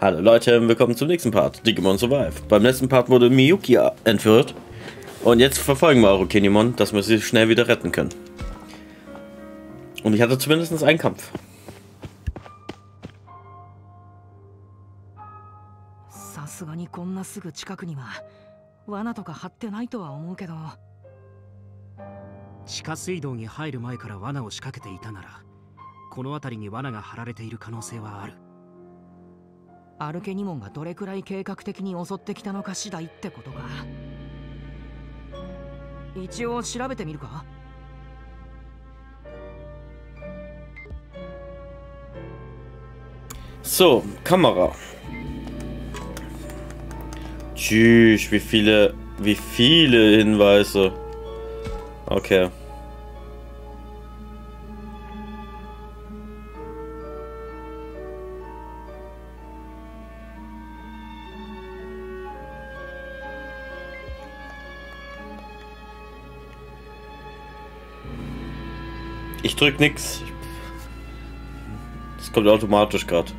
Hallo Leute, willkommen zum nächsten Part, Digimon Survive. Beim letzten Part wurde Miyuki entführt und jetzt verfolgen wir eure Kinemon, dass wir sie schnell wieder retten können. Und ich hatte zumindest einen Kampf. アルケニモンがどれくらい計画的に襲ってきたのか次第ってことか。一応調べてみるか。 So, Kamera. Tschüss, wie viele Hinweise. Okay. Ich drück nix. Das kommt automatisch gerade.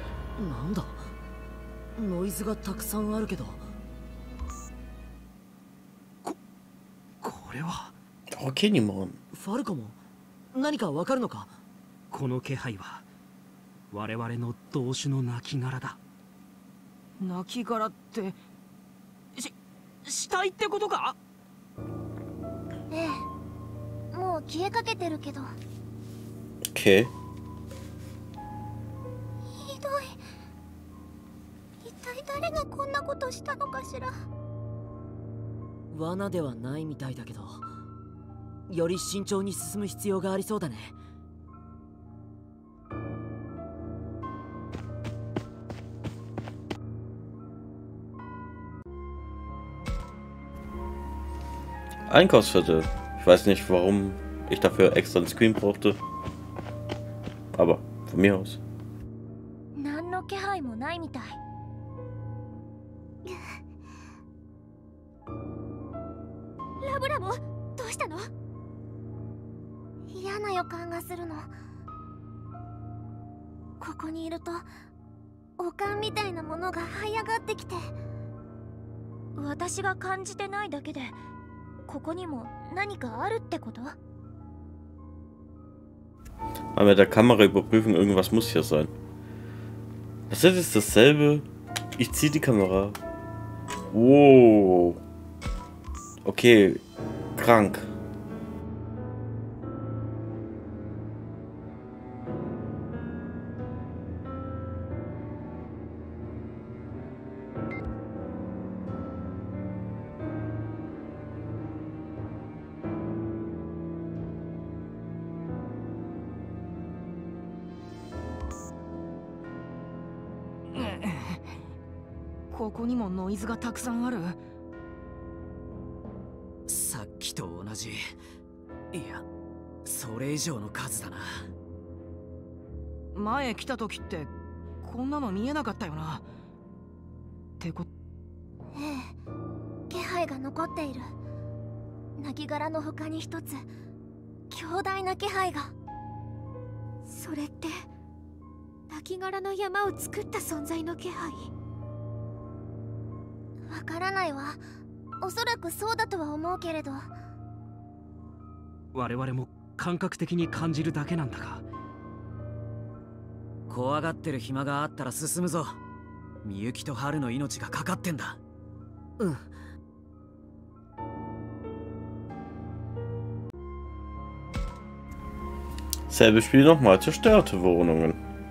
Oh, Kinemon. 何かわかるのか。この気配は我々の同種の亡骸だ。亡骸って死体ってことか。 ええ、もう消えかけてるけど。 Okay. ひどい。一体誰がこんなことしたのかしら。 罠ではないみたいだけど、より慎重に進む必要がありそうだね。 Einkaufsviertel. Ich weiß nicht, warum ich dafür extra einen Screen brauchte. Aber von mir aus. 何の気配もないみたい。ラブラボ、どうしたの？嫌な予感がするの。ここにいると悪感みたいなものが這い上がってきて、私が感じてないだけでここにも何かあるってこと？ Aber mit der Kamera überprüfen, irgendwas muss hier sein. Das ist jetzt dasselbe. Ich ziehe die Kamera. Wow. Okay. Krank. .ここにもノイズがたくさんある。 さっきと同じ。いや、それ以上の数だな。 前来た時ってこんなの見えなかったよな。ってこ。 ええ、気配が残っている。亡骸の他に一つ強大な気配が。それって亡骸の山を作った存在の気配？わからないわ。おそらくそうだとは思うけれど。 我々も感覚的に感じるだけなんだが。 怖がってる暇があったら進むぞ。みゆきと春の命がかかってんだ。うん。 Selbe Spiel nochmal. Zerstörte Wohnungen.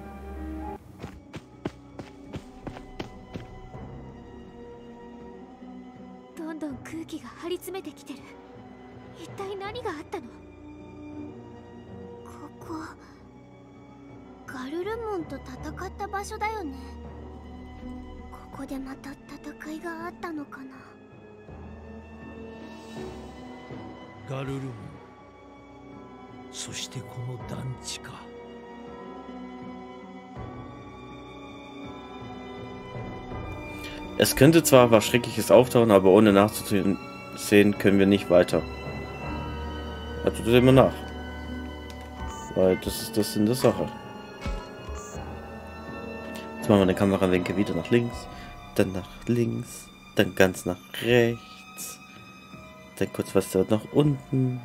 どんどん空気が張り詰めてきてる。一体何があったの？ここガルルモンと戦った場所だよね。ここでまた戦いがあったのかな。 ガルルモン、そしてこの団地か。 Es könnte zwar was Schreckliches auftauchen, aber ohne nachzusehen können wir nicht weiter. Also sehen wir nach. Weil das ist das in der Sache. Jetzt machen wir den Kamerawinkel wieder nach links, dann nach links, dann ganz nach rechts, dann kurz was dort nach unten.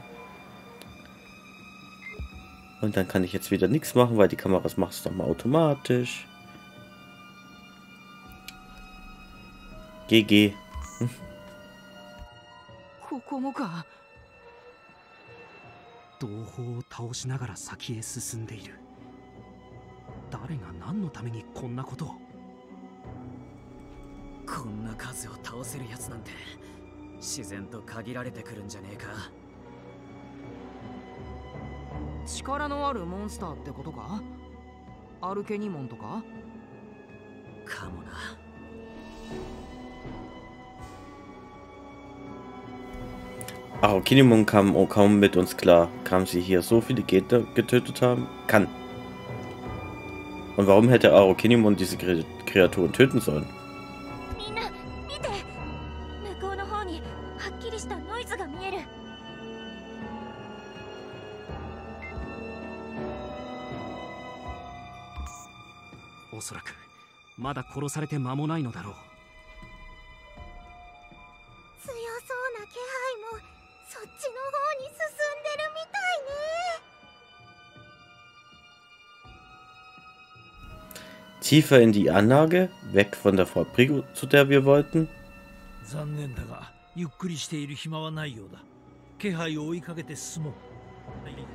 Und dann kann ich jetzt wieder nichts machen, weil die Kameras macht es doch mal automatisch. GG. ここもか。同胞を倒しながら先へ進んでいる。誰が何のためにこんなことを。 こんな数を倒せるやつなんて自然と限られてくるんじゃねえか。 力のあるモンスターってことか？アルケニモンとか？ かもな。 Arukenimon kam kaum mit uns klar. Kam sie hier so viele Gegner getötet haben? Kann. Und warum hätte Arukenimon diese Kreaturen töten sollen? Osaraku, まだ殺されて間もないのだろう。 強そうな気配もそっちの方に進んでるみたいね。 Tiefer in die Anlage, weg von der Fabrik, zu der wir wollten. 残念だが、ゆっくりしている暇はないようだ。気配を追いかけて進もう。はいはい。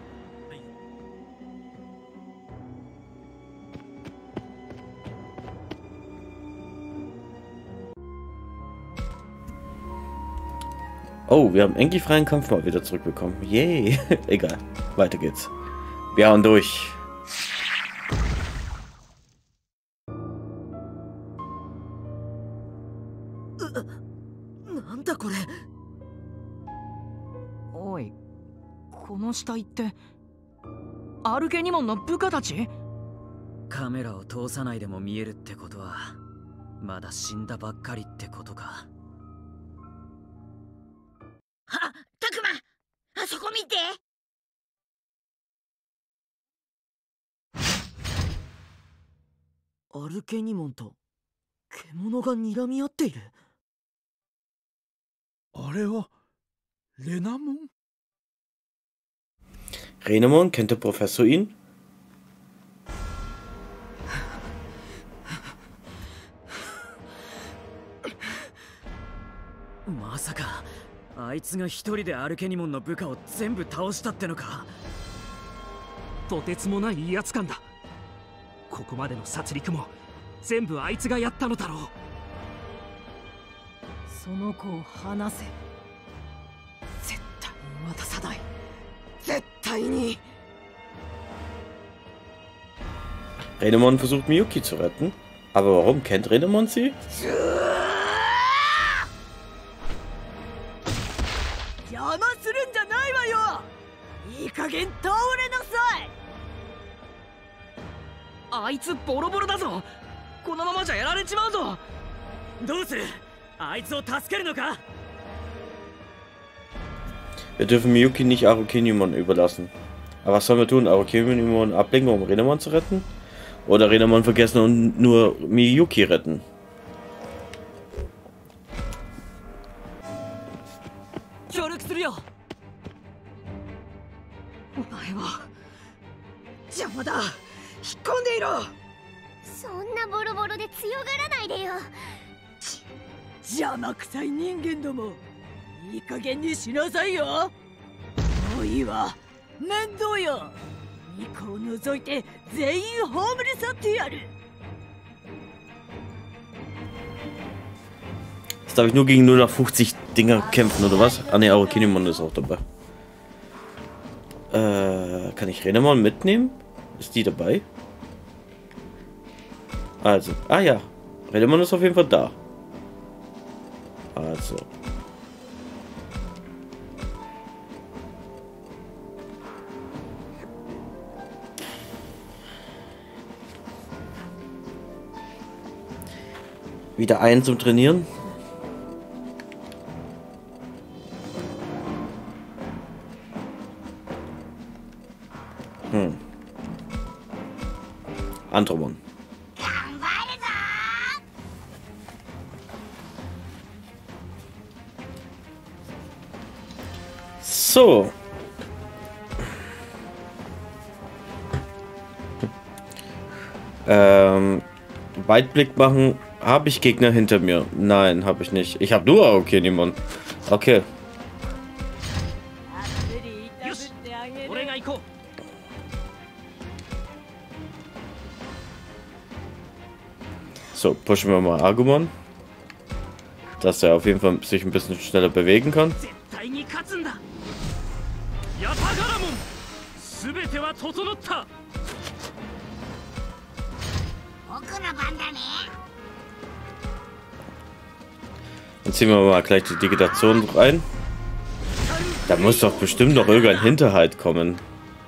Oh, wir haben endlich freien Kampf mal wieder zurückbekommen. Yay. Egal. Weiter geht's. Wir hauen durch. Oi, この死体ってアルケニモンの部下たち？ カメラを通さないでも見えるってことはまだ死んだばっかりってことか。 タクマ、あそこ見て。 アルケニモンと獣が睨み合っている。 あれはレナモン？ Renamon, kennt der Professor ihn? まさかあいつが一人でアルケニモンの部下を全部倒したってのか。 とてつもない威圧感だ。ここまでの殺戮も全部あいつがやったのだろう。その子を離せ。絶対に渡さない。絶対に。 Renamon versucht Miyuki zu retten. Aber warum kennt Renamon sie? 邪魔するんじゃないわよ。いい加減倒れなさい。あいつボロボロだぞ。このままじゃやられちまうぞ。 どうする？あいつを助けるのか？ Wir dürfen Miyuki nicht Arukenimon überlassen. Aber was sollen wir tun? Arukenimon ablenken, um Renamon zu retten? Oder Renamon vergessen und nur Miyuki retten? So んなボロボロで強がらないでよ。 邪魔くさい人間ども、いい加減にしなさいよ。もういいわ。面倒よ。2個を除いて全員葬り去ってやる。 Jetzt darf ich nur gegen 0 nach 50 Dinger kämpfen, oder was? Ah ne, Arukenimon ist auch dabei. Kann ich Renamon mitnehmen? Ist die dabei? Also, ah ja. Renamon ist auf jeden Fall da. Also. Wieder ein zum Trainieren. Andromon. 頑張るぞ So. Weitblick machen. Habe ich Gegner hinter mir? Nein, habe ich nicht. Ich habe nur Aokenimon. Okay. So, pushen wir mal Agumon. Dass er auf jeden Fall sich ein bisschen schneller bewegen kann. Dann ziehen wir mal gleich die Digitation rein. Da muss doch bestimmt noch irgendein Hinterhalt kommen.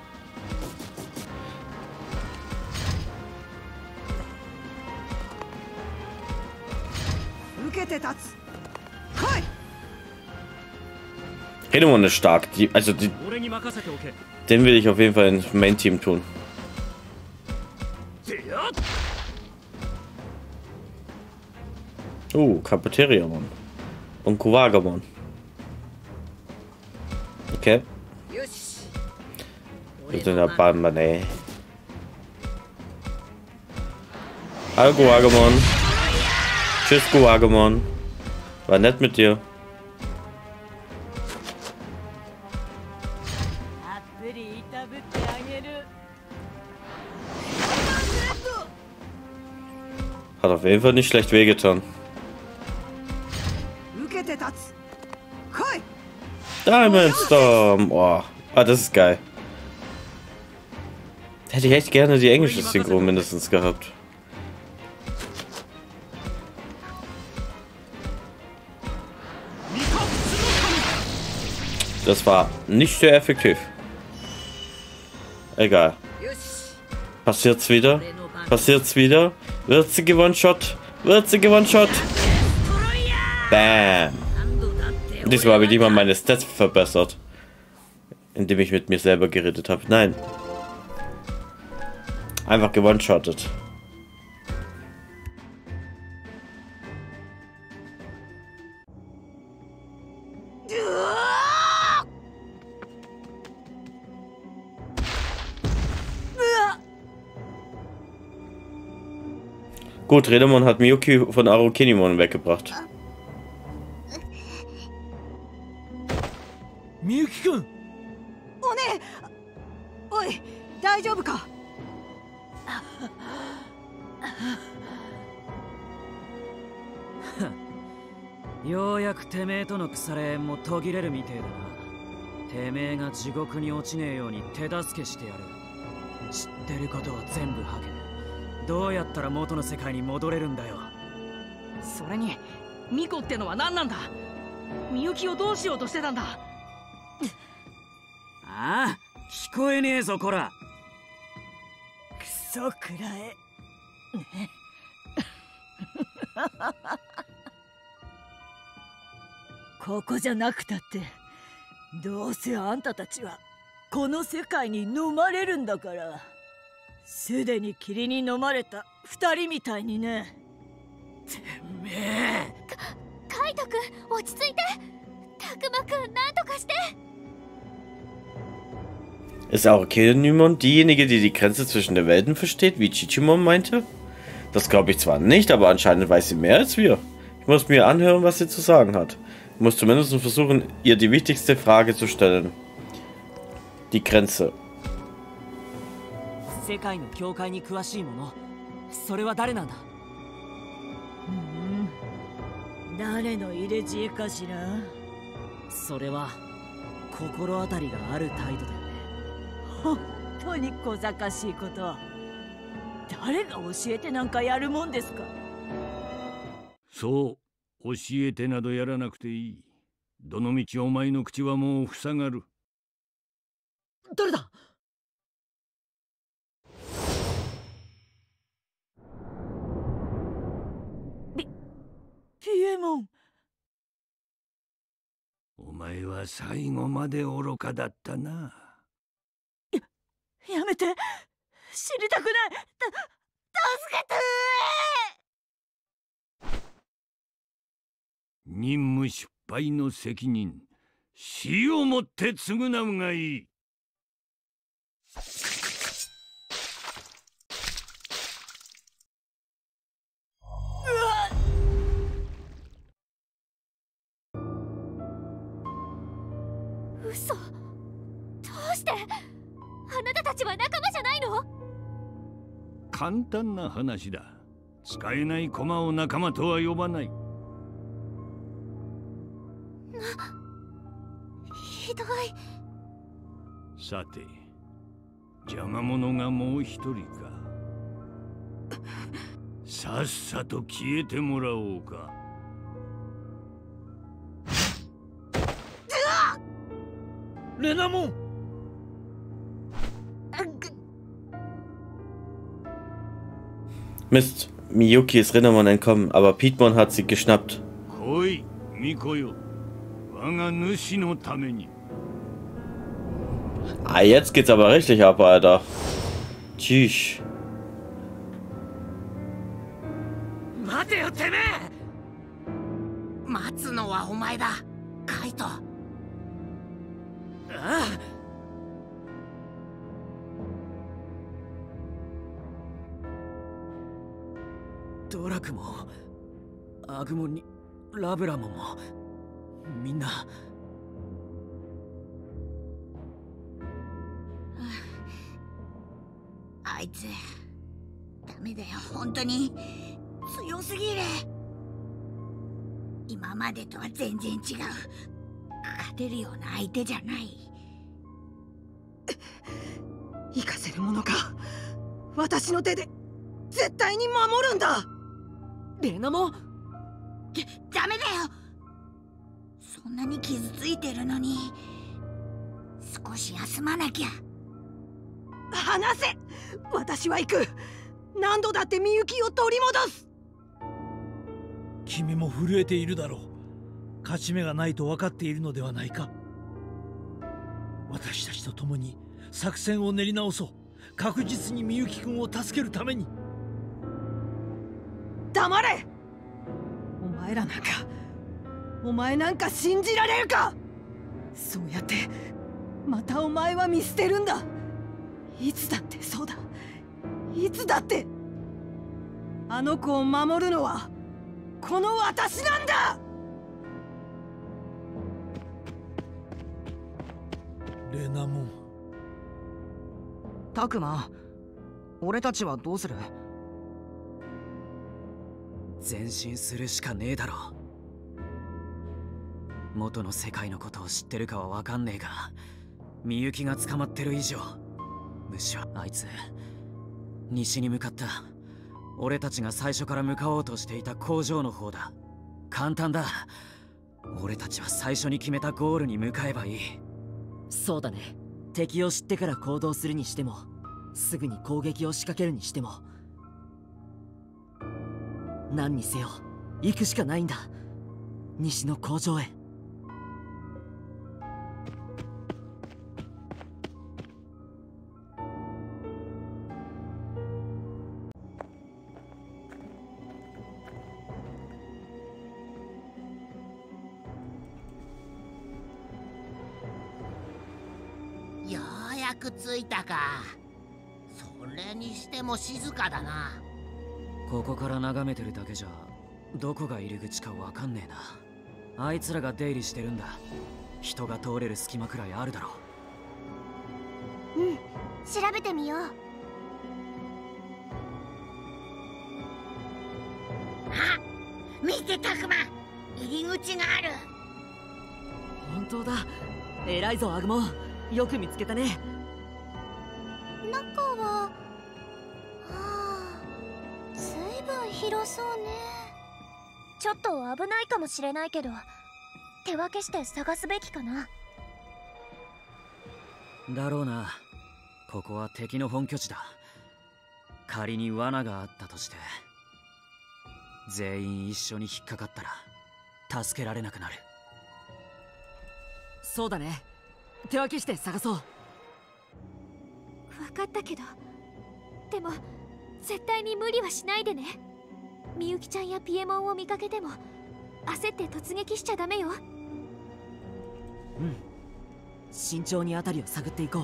Redemon ist stark. Den will ich auf jeden Fall ins Main-Team tun. Capoteriamon. Und Kuwagamon. Okay. Wir sind der Balmer, ey. Hallo Kuwagamon. Tschüss Kuwagamon. War nett mit dir. Hat auf jeden Fall nicht schlecht wehgetan. Diamond Storm! Oh, das ist geil. Hätte ich echt gerne die englische Synchro mindestens gehabt. Das war nicht sehr effektiv. Egal. Passiert's wieder? Passiert's wieder? Wird sie One-Shot? Wird sie One-Shot? Bam! Diesmal habe ich nicht mal meine Stats verbessert. Indem ich mit mir selber geredet habe. Nein. Einfach gewone-shottet. Gut, Redemon hat Miyuki von Aokenimon weggebracht. Miyuki-kun! One! Oi! Daijoubu ka? ようやくてめえとの腐れ縁も途切れるみてえだな。てめえが地獄に落ちねえように手助けしてやる。知ってることは全部吐け。どうやったら元の世界に戻れるんだよ。 それに、ミコってのは何なんだ。みゆきをどうしようとしてたんだ。 ああ、聞こえねえぞこら。 クソくらえ。ここじゃなくたって、どうせあんたたちはこの世界に飲まれるんだから。すでに霧に飲まれた二人みたいにね。てめえ。 カイト君、落ち着いて。タクマ君、なんとかして。 Ist Aokenimon diejenige, die die Grenze zwischen den Welten versteht, wie Chichimon meinte? Das glaube ich zwar nicht, aber anscheinend weiß sie mehr als wir. Ich muss mir anhören, was sie zu sagen hat. Ich muss zumindest versuchen, ihr die wichtigste Frage zu stellen. Die Grenze. 世界の境界に詳しい者、それは誰なんだ。誰の入れ知恵かしら。それは心当たりがある態度だよね。本当に小賢しいこと。誰が教えてなんかやるもんですか。 そう、教えてなどやらなくていい。どのみちお前の口はもう塞がる。 誰だ。ピエモン。 お前は最後まで愚かだったな。 やめて。知りたくない。助けて。 任務失敗の責任、 死をもって償うがいい。 嘘。どうして？あなたたちは仲間じゃないの？ 簡単な話だ。使えない駒を仲間とは呼ばない。 ひどい。 さて、邪魔者がもう一人か。さっさと消えてもらおうか。 レナモン。 Mist, Miyuki ist Renamon entkommen, aber Piedmon hat sie geschnappt. Koi, Miko yo. Waga Nushi no Tame ni. Ah, jetzt geht's aber richtig ab, Alter. Tschüss. 待てよてめえ。待つのはお前だ、カイト。ああ。ドラクもアグモにラブラモもみんな。 あいつダメだよ、本当に強すぎる。今までとは全然違う。勝てるような相手じゃない。 行かせるものか。私の手で絶対に守るんだ。レナもダメだよ。そんなに傷ついてるのに少し休まなきゃ。 離せ。私は行く。何度だってみゆきを取り戻す。 君も震えているだろう。勝ち目がないと分かっているのではないか。私たちと共に作戦を練り直そう。確実にみゆきくんを助けるために。 黙れ。お前なんか信じられるか。そうやってまたお前は見捨てるんだ。いつだって、そうだ、いつだってあの子を守るのはこの私なんだ。 レナモン。 タクマ、俺たちはどうする？前進するしかねえだろ。元の世界のことを知ってるかは分かんねえが、みゆきが捕まってる以上、むしろあいつ西に向かった。俺たちが最初から向かおうとしていた工場の方だ。簡単だ。俺たちは最初に決めたゴールに向かえばいい。 そうだね。敵を知ってから行動するにしても、すぐに攻撃を仕掛けるにしても、何にせよ行くしかないんだ。西の工場へ。 ようやく着いたか。それにしても静かだな。 ここから眺めてるだけじゃどこが入り口かわかんねえな。あいつらが出入りしてるんだ。人が通れる隙間くらいあるだろう。うん、調べてみよう。 あ、見てたくま、入り口がある。 本当だ。偉いぞアグモ。よく見つけたね。 中はずいぶん広そうね。ちょっと危ないかもしれないけど、手分けして探すべきかな。 だろうな。ここは敵の本拠地だ。仮に罠があったとして、全員一緒に引っかかったら助けられなくなる。 そうだね。手分けして探そう。 分かったけど、でも絶対に無理はしないでね。みゆきちゃんやピエモンを見かけても焦って突撃しちゃダメよ。 慎重に辺りを探っていこう。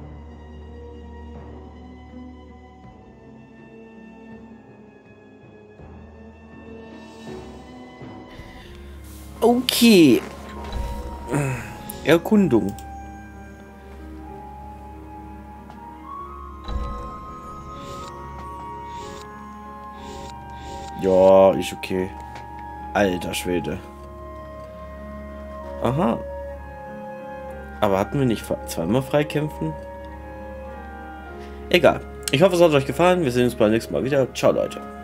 Okay. Erkundung. Ja, ist okay. Alter Schwede. Aha. Aber hatten wir nicht zweimal freikämpfen? Egal. Ich hoffe, es hat euch gefallen. Wir sehen uns beim nächsten Mal wieder. Ciao, Leute.